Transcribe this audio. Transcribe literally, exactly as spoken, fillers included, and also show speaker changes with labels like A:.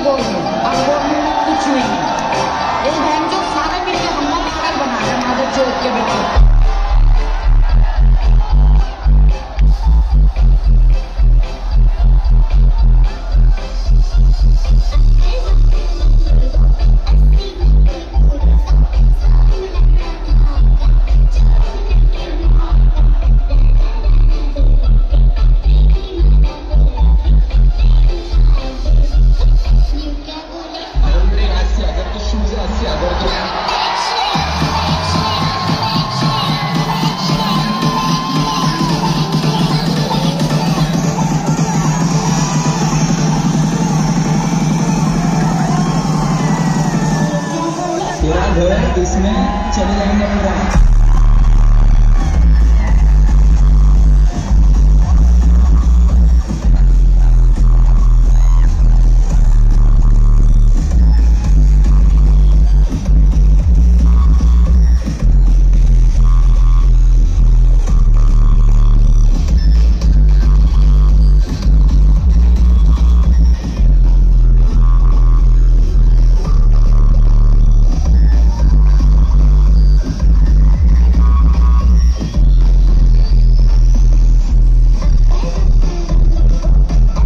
A: बोल रहे हैं और बोलने में कुछ नहीं है। ये बहन जो सारे मिलकर हमको पागल बना रहे माधव चौक के बेटे।
B: तेरा घर इसमें चले जाएंगे।